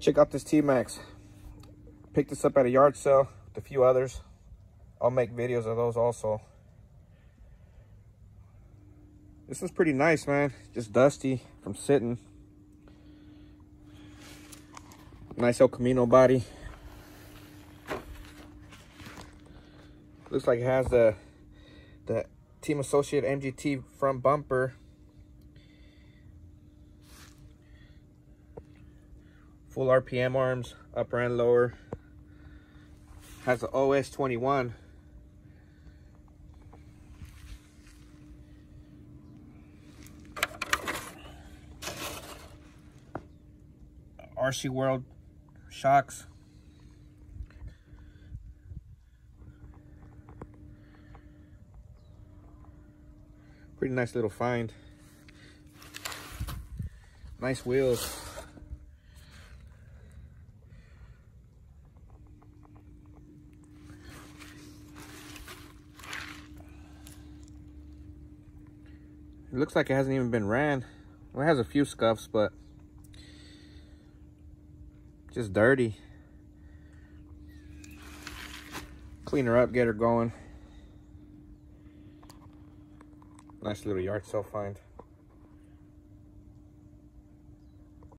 Check out this T-Maxx. Picked this up at a yard sale with a few others. I'll make videos of those also. This is pretty nice, man. Just dusty from sitting. Nice El Camino body. Looks like it has the Team Associate MGT front bumper. Full RPM arms, upper and lower. Has the OS 21. RC World shocks. Pretty nice little find. Nice wheels. It looks like it hasn't even been ran. Well, it has a few scuffs, but just dirty. Clean her up, get her going. Nice little yard sale find.